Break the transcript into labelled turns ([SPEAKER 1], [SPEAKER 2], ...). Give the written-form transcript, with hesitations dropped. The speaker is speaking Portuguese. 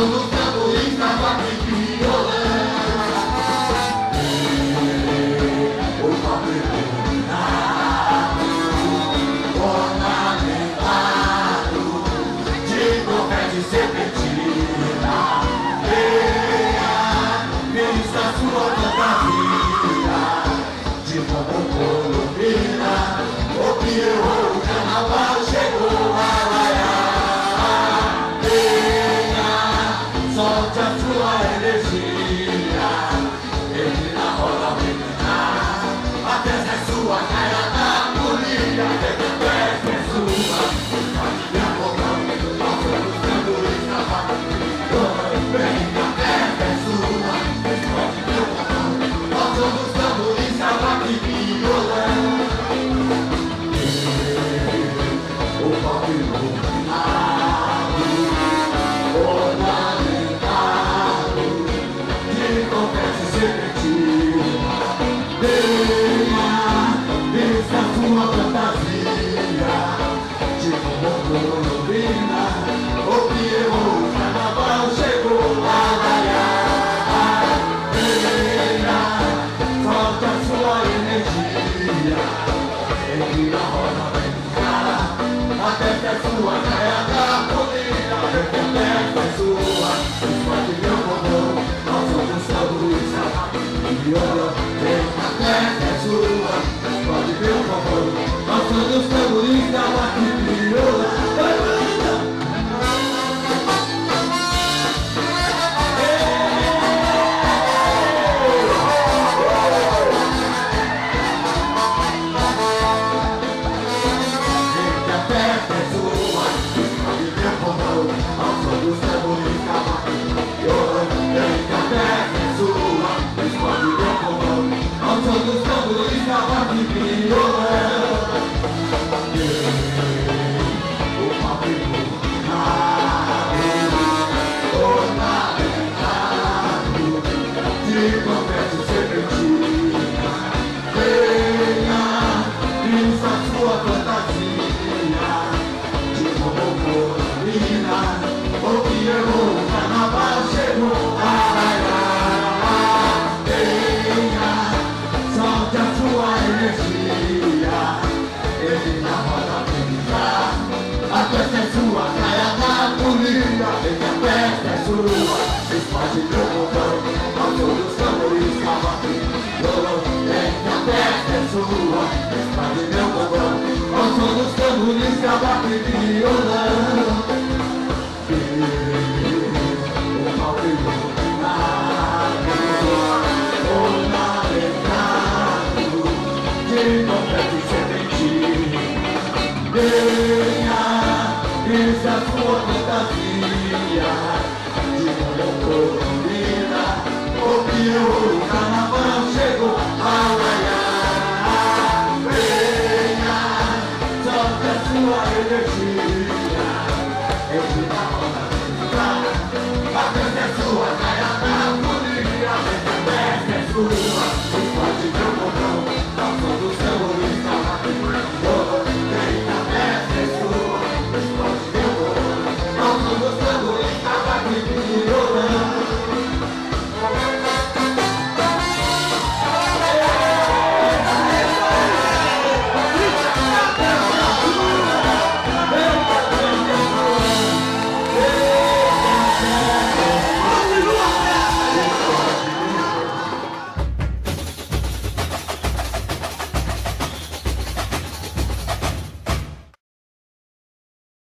[SPEAKER 1] dos tamborins, cavaco e violão. O pobre iluminado, ornamentado de confete e serpentina. Venha, vista sua fantasia de como colorida. O pior, o carnaval chegou a raiar. Venha, solte a sua energia, entre na roda brincar. A festa é sua, caia na folia. A festa é sua, família fogão, nosso dos tamborins, cavaco e violão. Vem, a festa é sua, esconde meu fogão, nosso dos tamborins, cavaco e violão. O palco iluminado, ornamentado de confete e serpentina. Venha, vista sua fantasia de como colorina. O Pierrot, o carnaval chegou a raiar. Venha, solte a sua energia, entre na roda vem brincar. A festa é sua, caia da folia. A festa é sua, esconde meu fogão, nós somos tamborins, cavaco e violão. A festa é sua, esconde meu fogão, nós somos tamborins, cavaco e violão. Esconde meu fogão, nós somos tamborins, cavaco e violão. A festa é sua, esconde meu fogão, nós somos tamborins, cavaco e violão. O palco iluminado, ornamentado de confete e serpentina. Venha, vista sua fantasia de como colorida. O Pierrot, o carnaval chegou a raiar. Venha, solte a sua energia, entre na roda brincar. A festa é sua, caia na folia. A festa é sua.